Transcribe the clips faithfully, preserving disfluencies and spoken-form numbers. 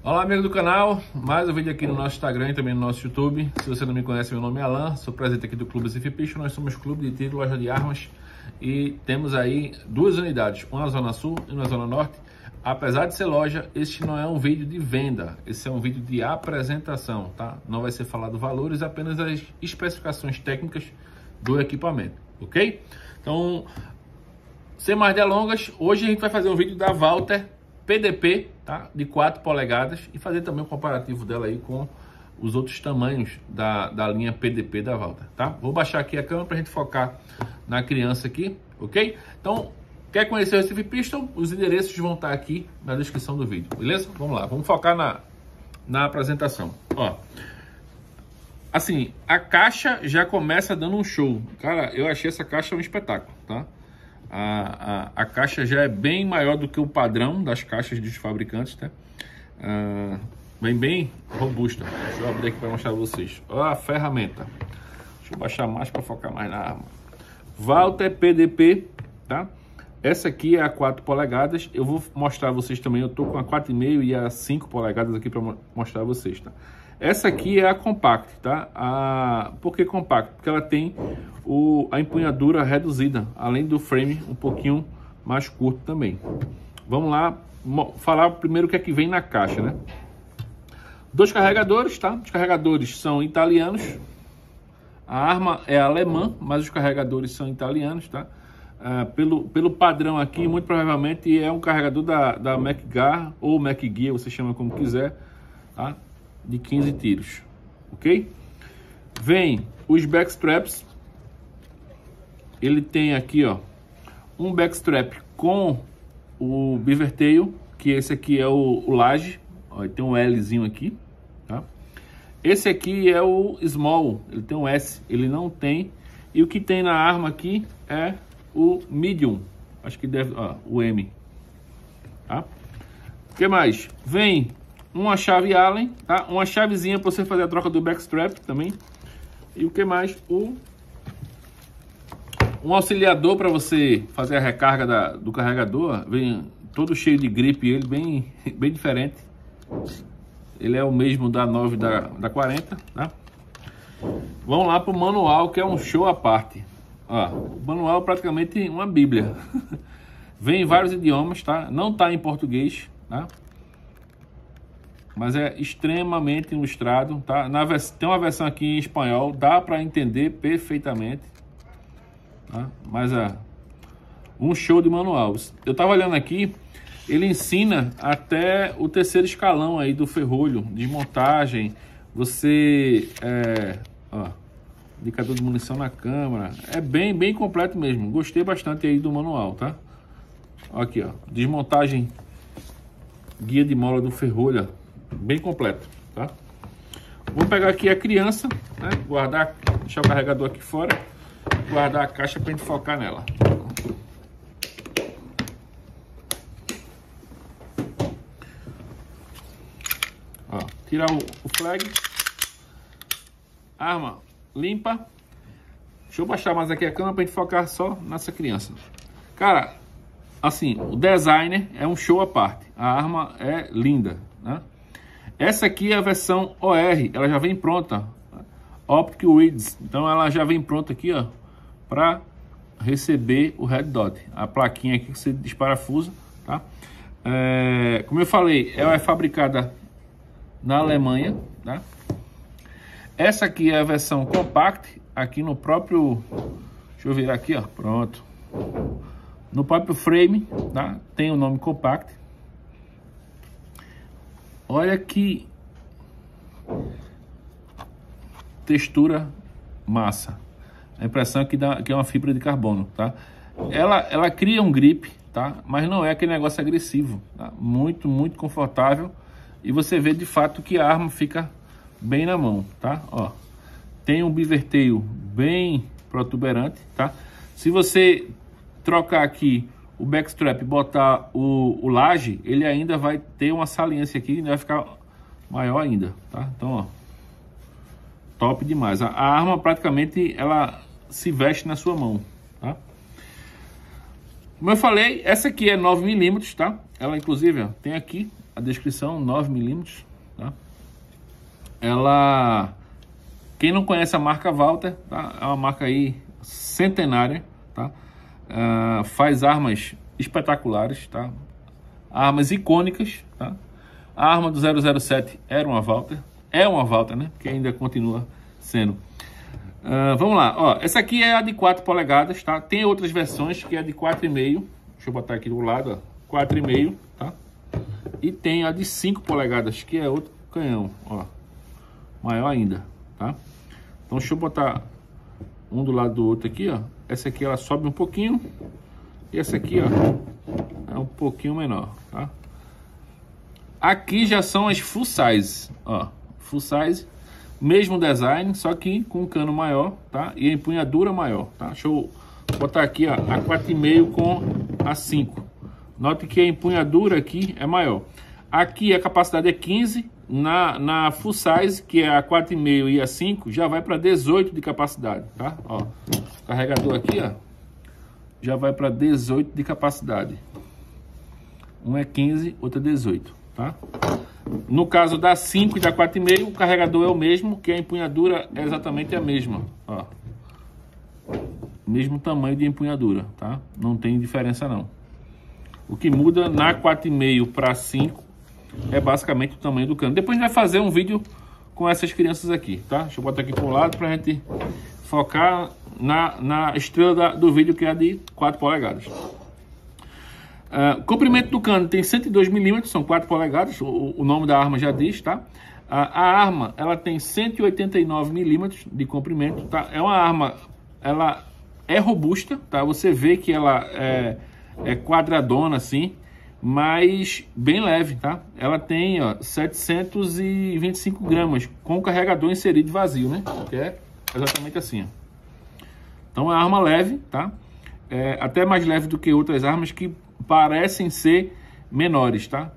Olá, amigo do canal, mais um vídeo aqui no nosso Instagram e também no nosso YouTube. Se você não me conhece, meu nome é Alan, sou presidente aqui do Clube Recife Pistol. Nós somos clube de tiro, loja de armas e temos aí duas unidades, uma na Zona Sul e uma na Zona Norte. Apesar de ser loja, este não é um vídeo de venda, esse é um vídeo de apresentação, tá? Não vai ser falado valores, apenas as especificações técnicas do equipamento, ok? Então, sem mais delongas, hoje a gente vai fazer um vídeo da Walther P D P, tá? De quatro polegadas e fazer também um comparativo dela aí com os outros tamanhos da, da linha P D P da Walther, tá? Vou baixar aqui a câmera para a gente focar na criança aqui, ok? Então, quer conhecer o Recife Pistol? Os endereços vão estar aqui na descrição do vídeo, beleza? Vamos lá, vamos focar na, na apresentação. Ó, assim, a caixa já começa dando um show. Cara, eu achei essa caixa um espetáculo, tá? A, a, a caixa já é bem maior do que o padrão das caixas dos fabricantes, tá? Ah, vem bem robusta. Deixa eu abrir aqui para mostrar para vocês. Ó a ferramenta. Deixa eu baixar mais para focar mais na arma. Walther P D P, tá? Essa aqui é a quatro polegadas. Eu vou mostrar a vocês também. Eu tô com a quatro e meio e a cinco polegadas aqui para mostrar a vocês, tá? Essa aqui é a compact, tá? A... Por que compact? Porque ela tem o... a empunhadura reduzida, além do frame um pouquinho mais curto também. Vamos lá falar primeiro o que é que vem na caixa, né? Dois carregadores, tá? Os carregadores são italianos. A arma é alemã, mas os carregadores são italianos, tá? Uh, pelo, pelo padrão aqui, muito provavelmente é um carregador da, da MacGar ou MacGear, você chama como quiser, tá? De quinze tiros, ok? Vem os backstraps. Ele tem aqui, ó, um backstrap com o beaver tail, que esse aqui é o, o laje, ó, tem um Lzinho aqui, tá? Esse aqui é o small, ele tem um S, ele não tem. E o que tem na arma aqui é o medium, acho que deve, ó, o M, tá? O que mais? Vem uma chave Allen, tá? Uma chavezinha para você fazer a troca do backstrap também. E o que mais? O um auxiliador para você fazer a recarga da, do carregador. Vem todo cheio de gripe, ele bem, bem diferente. Ele é o mesmo da nove da, da quarenta, tá? Vamos lá para o manual, que é um show à parte. Ó, o manual é praticamente uma bíblia. Vem em vários idiomas, tá? Não tá em português, tá? Mas é extremamente ilustrado, tá? Na vers... Tem uma versão aqui em espanhol, dá para entender perfeitamente, tá? Mas é um show de manual. Eu tava olhando aqui, ele ensina até o terceiro escalão aí do ferrolho, desmontagem, você, é... ó, indicador de munição na câmera, é bem, bem completo mesmo. Gostei bastante aí do manual, tá? Aqui, ó, desmontagem, guia de mola do ferrolho, bem completo, tá? Vou pegar aqui a criança, né? Guardar, deixar o carregador aqui fora, guardar a caixa para gente focar nela. Ó, tirar o, o flag, arma limpa. Deixa eu baixar mais aqui a câmera para gente focar só nessa criança. Cara, assim, o designer é um show à parte. A arma é linda, né? Essa aqui é a versão O R, ela já vem pronta, Optic Reads, então ela já vem pronta aqui, ó, para receber o Red Dot, a plaquinha aqui que você desparafusa, tá? É, como eu falei, ela é fabricada na Alemanha, tá? Essa aqui é a versão compact, aqui no próprio, deixa eu virar aqui, ó, pronto, no próprio frame, tá? Tem o nome compact. Olha que textura massa. A impressão é que, dá, que é uma fibra de carbono, tá? Ela, ela cria um grip, tá? Mas não é aquele negócio agressivo, tá? Muito, muito confortável. E você vê de fato que a arma fica bem na mão, tá? Ó, tem um beaver tail bem protuberante, tá? Se você trocar aqui o backstrap e botar o, o laje, ele ainda vai ter uma saliência aqui, ainda vai ficar maior ainda, tá? Então, ó, top demais. A, a arma praticamente ela se veste na sua mão, tá? Como eu falei, essa aqui é nove milímetros, tá? Ela inclusive, ó, tem aqui a descrição, nove milímetros, tá? Ela, quem não conhece a marca Walther, tá? É uma marca aí centenária, tá? Uh, faz armas espetaculares, tá? Armas icônicas, tá? A arma do zero zero sete era uma Walther, é uma Walther, né? Que ainda continua sendo. Uh, vamos lá, ó, essa aqui é a de quatro polegadas, tá? Tem outras versões que é de quatro e meio. Deixa eu botar aqui do lado, ó, quatro e meio, tá? E tem a de cinco polegadas, que é outro canhão, ó, maior ainda, tá? Então deixa eu botar um do lado do outro aqui, ó. Essa aqui ela sobe um pouquinho e essa aqui, ó, é um pouquinho menor, tá? Aqui já são as full size, ó, full size, mesmo design, só que com um cano maior, tá? E a empunhadura maior, tá? Deixa eu botar aqui, ó, a quatro e meio com a cinco. Note que a empunhadura aqui é maior. Aqui a capacidade é quinze, na, na full size, que é a quatro e meio e a cinco, já vai para dezoito de capacidade, tá? Ó, o carregador aqui, ó, já vai para dezoito de capacidade. Um é quinze, outro é dezoito, tá? No caso da cinco e da quatro e meio, o carregador é o mesmo, que a empunhadura é exatamente a mesma, ó. Mesmo tamanho de empunhadura, tá? Não tem diferença não. O que muda na quatro e meio para cinco é basicamente o tamanho do cano. Depois a gente vai fazer um vídeo com essas crianças aqui, tá? Deixa eu botar aqui para o lado para a gente focar na, na estrela da, do vídeo, que é a de quatro polegadas. Uh, comprimento do cano tem cento e dois milímetros, são quatro polegadas, o, o nome da arma já diz, tá? Uh, a arma, ela tem cento e oitenta e nove milímetros de comprimento, tá? É uma arma, ela é robusta, tá? Você vê que ela é, é quadradona assim, mas bem leve, tá? Ela tem, ó, setecentos e vinte e cinco gramas com o carregador inserido vazio, né? Que é exatamente assim, ó. Então é uma arma leve, tá? É até mais leve do que outras armas que parecem ser menores, tá?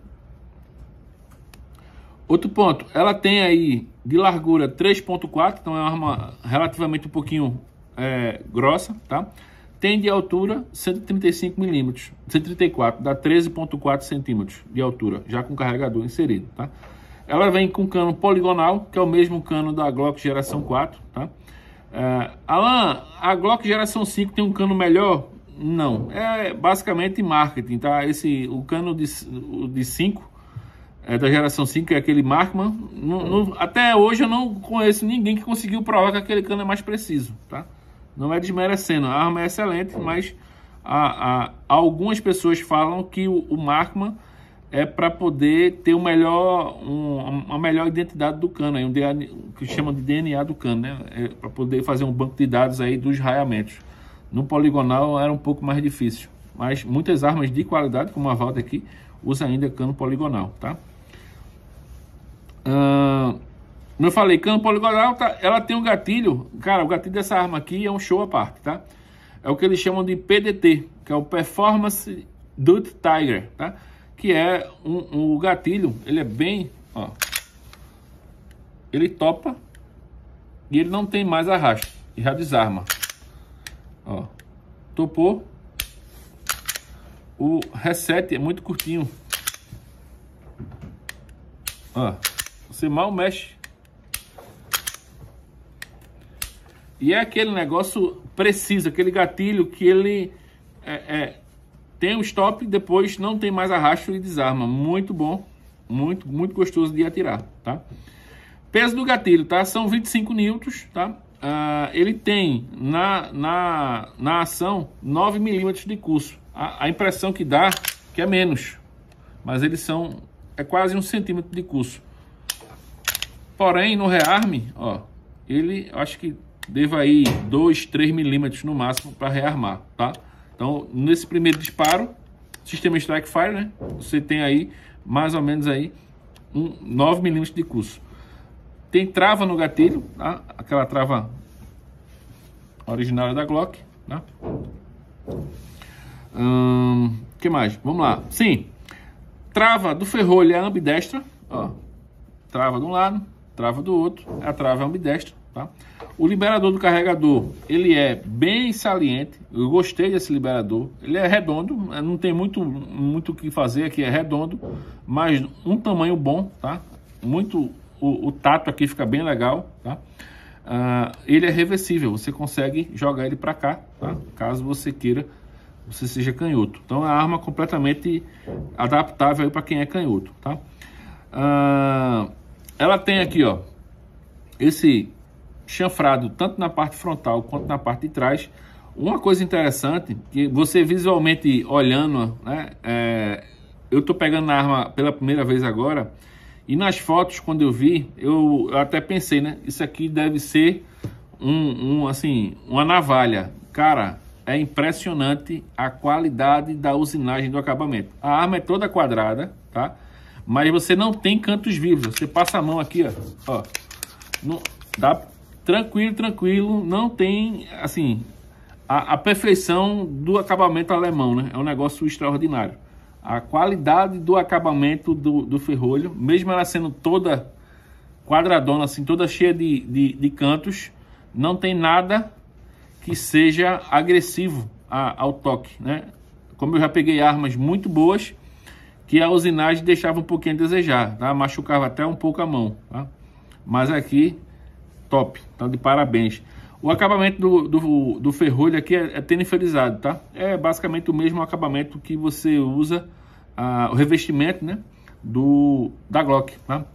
Outro ponto, ela tem aí de largura três ponto quatro, então é uma arma relativamente um pouquinho é, grossa, tá? Tem de altura cento e trinta e cinco milímetros, cento e trinta e quatro, dá treze ponto quatro centímetros de altura, já com carregador inserido, tá? Ela vem com cano poligonal, que é o mesmo cano da Glock geração quatro, tá? Uh, Alan, a Glock geração cinco tem um cano melhor? Não, é basicamente marketing, tá? Esse, o cano de, de cinco, é da geração cinco, é aquele Markman. No, no, até hoje eu não conheço ninguém que conseguiu provar que aquele cano é mais preciso, tá? Não é desmerecendo, a arma é excelente, mas a, a, algumas pessoas falam que o, o Markman é para poder ter um melhor, um, uma melhor identidade do cano, aí, um D N A, que chama de D N A do cano, né? É para poder fazer um banco de dados aí dos raiamentos. No poligonal era um pouco mais difícil, mas muitas armas de qualidade, como a Walther aqui, usa ainda cano poligonal, tá? Uh, como eu falei, cano poligonal, tá, ela tem um gatilho, cara, o gatilho dessa arma aqui é um show à parte, tá? É o que eles chamam de P D T, que é o Performance Dot Tiger, tá? Que é um, um gatilho, ele é bem, ó, ele topa e ele não tem mais arrasto e já desarma. Ó, topou, o reset é muito curtinho, ó, você mal mexe e é aquele negócio preciso, aquele gatilho que ele é, é, tem um stop, depois não tem mais arrasto e desarma. Muito bom, muito, muito gostoso de atirar, tá? Peso do gatilho, tá? São vinte e cinco newtons, tá? Uh, ele tem na, na, na ação nove milímetros de curso. A, a impressão que dá que é menos, mas eles são, é quase um centímetro de curso. Porém, no rearme, ó, ele acho que deva aí dois, três milímetros no máximo para rearmar, tá? Então, nesse primeiro disparo, sistema Strike Fire, né? Você tem aí mais ou menos aí um nove milímetros de curso. Tem trava no gatilho, tá? Aquela trava original da Glock, tá? Hum, que mais? Vamos lá. Sim, trava do ferrolho é ambidestra, ó. Trava de um lado, trava do outro. A trava é ambidestra, tá? O liberador do carregador, ele é bem saliente, eu gostei desse liberador, ele é redondo, não tem muito muito o que fazer aqui, é redondo, mas um tamanho bom, tá? Muito, o, o tato aqui fica bem legal, tá? Uh, ele é reversível, você consegue jogar ele para cá, tá? Caso você queira, você seja canhoto. Então é uma arma completamente adaptável para quem é canhoto, tá? Uh, ela tem aqui, ó, esse chanfrado tanto na parte frontal quanto na parte de trás. Uma coisa interessante que você visualmente olhando, né, é, eu tô pegando na arma pela primeira vez agora, e nas fotos quando eu vi, eu, eu até pensei, né, isso aqui deve ser um, um assim, uma navalha. Cara, é impressionante a qualidade da usinagem do acabamento. A arma é toda quadrada, tá? Mas você não tem cantos vivos. Você passa a mão aqui, ó, ó, não, dá tranquilo, tranquilo, não tem, assim, a, a perfeição do acabamento alemão, né? É um negócio extraordinário. A qualidade do acabamento do, do ferrolho, mesmo ela sendo toda quadradona, assim, toda cheia de, de, de cantos, não tem nada que seja agressivo a, ao toque, né? Como eu já peguei armas muito boas, que a usinagem deixava um pouquinho a desejar, tá? Machucava até um pouco a mão, tá? Mas aqui, top, tá de parabéns. O acabamento do, do, do ferrolho aqui é, é tenifelizado, tá? É basicamente o mesmo acabamento que você usa, ah, o revestimento, né, do, da Glock, tá?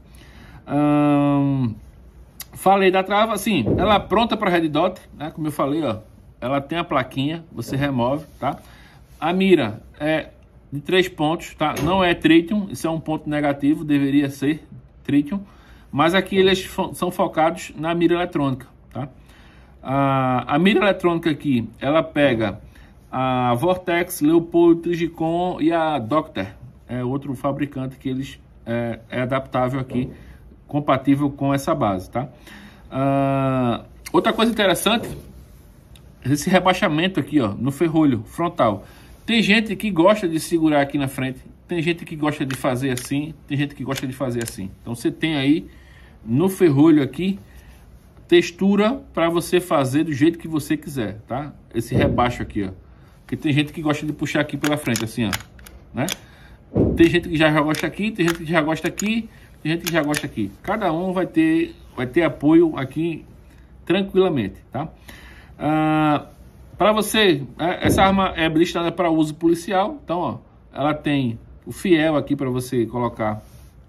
Hum, falei da trava, assim, ela é pronta para Red Dot, né? Como eu falei, ó, ela tem a plaquinha, você remove, tá? A mira é de três pontos, tá? Não é tritium, isso é um ponto negativo, deveria ser tritium, mas aqui eles fo são focados na mira eletrônica, tá? A, a mira eletrônica aqui, ela pega a Vortex, Leupold, Trijicon e a Docter, é outro fabricante que eles é, é adaptável aqui, compatível com essa base, tá? Uh, outra coisa interessante, esse rebaixamento aqui, ó, no ferrolho frontal. Tem gente que gosta de segurar aqui na frente, tem gente que gosta de fazer assim, tem gente que gosta de fazer assim. Então você tem aí no ferrolho aqui textura para você fazer do jeito que você quiser, tá? Esse rebaixo aqui, ó. Porque tem gente que gosta de puxar aqui pela frente, assim, ó, né? Tem gente que já gosta aqui, tem gente que já gosta aqui, tem gente que já gosta aqui. Cada um vai ter, vai ter apoio aqui tranquilamente, tá? Ah, para você, essa arma é listada para uso policial, então, ó, ela tem o fiel aqui para você colocar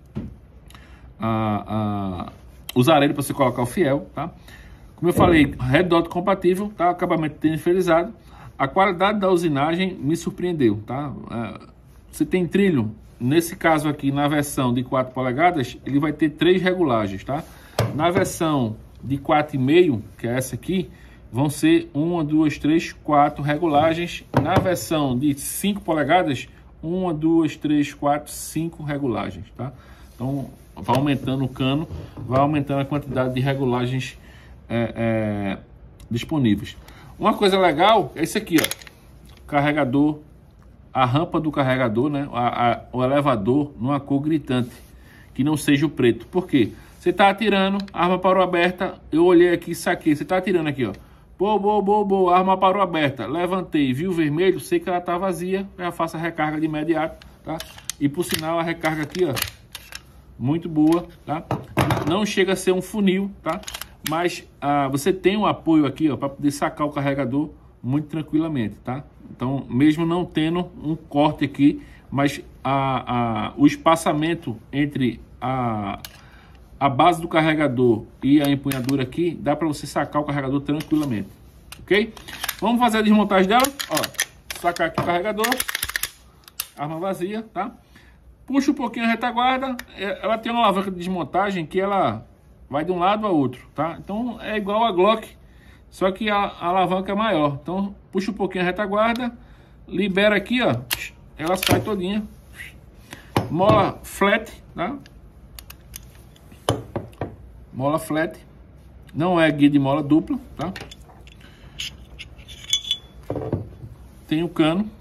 a, a, os arelhos para você colocar o fiel, tá? Como eu falei, Red Dot compatível, tá? Acabamento tenifelizado. A qualidade da usinagem me surpreendeu, tá? É, você tem trilho, nesse caso aqui, na versão de quatro polegadas, ele vai ter três regulagens, tá? Na versão de quatro e meio, que é essa aqui, vão ser uma, duas, três, quatro regulagens. Na versão de cinco polegadas, uma, duas, três, quatro, cinco regulagens, tá? Então, vai aumentando o cano, vai aumentando a quantidade de regulagens é, é, disponíveis. Uma coisa legal é esse aqui, ó, carregador, a rampa do carregador, né? A, a, o elevador numa cor gritante, que não seja o preto. Por quê? Você tá atirando, a arma parou aberta, eu olhei aqui, saquei, você tá atirando aqui, ó. Boa, boa, boa, boa, a arma parou aberta, levantei, viu o vermelho, sei que ela tá vazia, já faço a recarga de imediato, tá? E por sinal a recarga aqui, ó, muito boa, tá? Não chega a ser um funil, tá? Mas ah, você tem um apoio aqui, ó, para poder sacar o carregador muito tranquilamente, tá? Então, mesmo não tendo um corte aqui, mas a, a, o espaçamento entre a a base do carregador e a empunhadura aqui, dá para você sacar o carregador tranquilamente, ok? Vamos fazer a desmontagem dela, ó, sacar aqui o carregador, arma vazia, tá? Puxa um pouquinho a retaguarda, ela tem uma alavanca de desmontagem que ela vai de um lado a outro, tá? Então é igual a Glock, só que a, a alavanca é maior. Então puxa um pouquinho a retaguarda, libera aqui, ó, ela sai todinha, mola flat, tá? Mola flat, não é guia de mola dupla, tá? Tem o cano.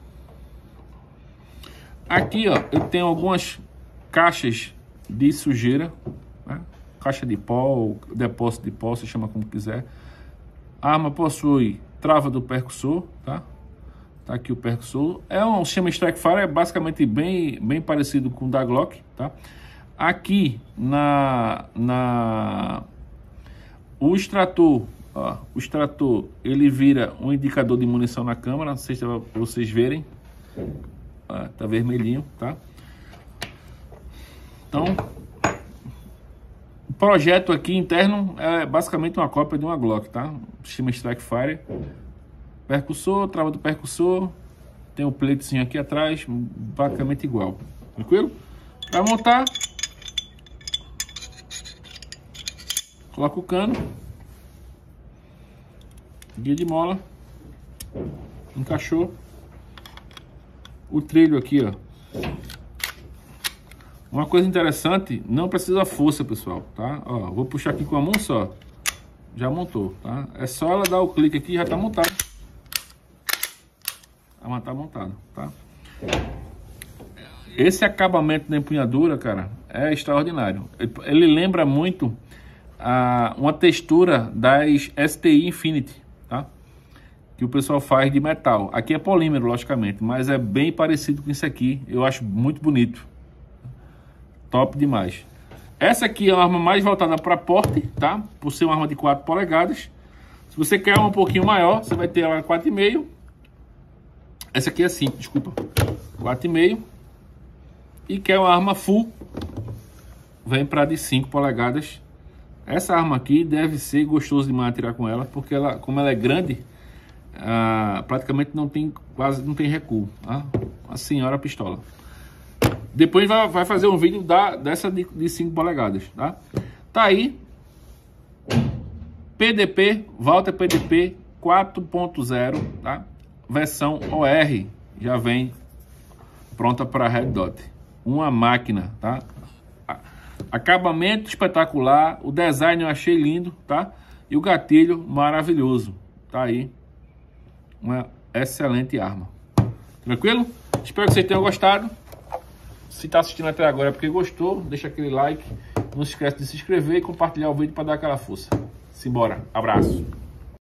Aqui, ó, eu tenho algumas caixas de sujeira, tá? caixa de pó, depósito de pó, se chama como quiser. A arma possui trava do percussor, tá? Tá aqui o percussor. É um sistema Strike Fire, é basicamente bem, bem parecido com o da Glock, tá? Aqui na, na o extrator, ó, o extrator, ele vira um indicador de munição na câmera, não sei se é pra vocês verem. Ó, tá vermelhinho, tá? Então, o projeto aqui interno é basicamente uma cópia de uma Glock, tá? Sistema Strike Fire. Percussor, trava do percussor, tem o pleitozinho aqui atrás, basicamente igual, tranquilo? Para montar, coloca o cano, guia de mola, encaixou, o trilho aqui, ó. Uma coisa interessante, não precisa força, pessoal, tá? Ó, vou puxar aqui com a mão só, já montou, tá? É só ela dar o clique aqui e já tá montado. A arma tá montada, tá? Esse acabamento da empunhadura, cara, é extraordinário. Ele lembra muito a, uma textura das S T I Infinity, tá? Que o pessoal faz de metal. Aqui é polímero, logicamente, mas é bem parecido com isso aqui. Eu acho muito bonito. Top demais. Essa aqui é uma arma mais voltada para porte, tá? Por ser uma arma de quatro polegadas. Se você quer uma um pouquinho maior, você vai ter ela quatro e meio. Essa aqui é cinco, desculpa. quatro e meio. E quer uma arma full, vem para de cinco polegadas. Essa arma aqui deve ser gostoso demais atirar com ela, porque ela, como ela é grande, ah, praticamente não tem, quase não tem recuo, tá? A senhora pistola. Depois vai, vai fazer um vídeo da, dessa de, de cinco polegadas, tá? Tá aí. P D P, Walther P D P quatro ponto zero, tá? Versão O R, já vem pronta para Red Dot. Uma máquina, tá? Acabamento espetacular, o design eu achei lindo, tá? E o gatilho maravilhoso. Tá aí uma excelente arma. Tranquilo? Espero que vocês tenham gostado. Se está assistindo até agora é porque gostou, deixa aquele like. Não se esquece de se inscrever e compartilhar o vídeo para dar aquela força. Simbora. Abraço.